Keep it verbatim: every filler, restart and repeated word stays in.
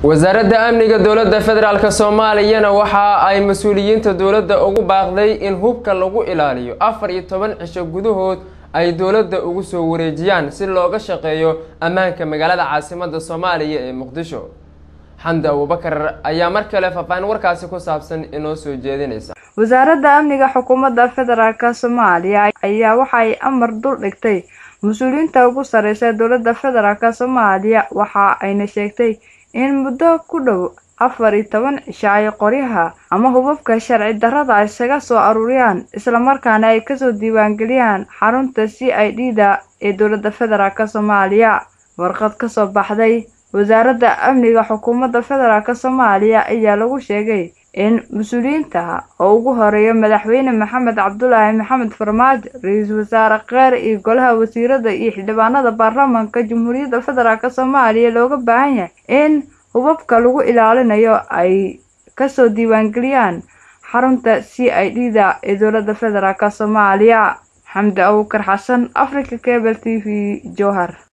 wasaaradda amniga dowladda federaalka Soomaaliya waxa ay mas'uuliyiinta dowladda ugu baaqday in hubka lagu ilaaliyo afar iyo toban cisho gudahood ay dowladda ugu soo wareejiyaan si looga shaqeeyo ammaanka magaalada caasimadda Soomaaliya ee Muqdisho. Xamdi Abuubakar ayaa mar kale faafaan warkaasi ku saabsan inoo soo jeedinaysa. wasaaradda amniga xukuumadda federaalka Soomaaliya ayaa waxa ay amar dul dhigtay mas'uuliyiinta ugu sareysa dowladda federaalka Soomaaliya waxa ayna sheegtay in muddo ku dhow afar iyo toban cisho ay qoryaha ama hubabka sharci darrada isaga soo aruuriyaan isla markaana ay ka soo diiwaan galiyaan xarunta C I D da ee dowladda federaalka Soomaaliya. warqad ka soo baxday wasaaradda amniga xukuumadda federaalka Soomaaliya ayaa lagu sheegay in mas'uuliyiinta oo ugu horeeya madaxweyne Maxamed Cabdullaahi Maxamed Farmaajo ra'iisul wasaare qaar iyo golaha wasiirada iyo xildhibaanada baarlamaanka Jamhuuriyadda Federaalka Soomaaliya looga baahan yahay in hubabka lagu ilaalinayo ay ka soo diiwaan galiyaan xarunta C I D da ee dowladda federaalka Soomaaliya. Xamdi Abuubakar Xasan, Africa Cable T V, Jowhar.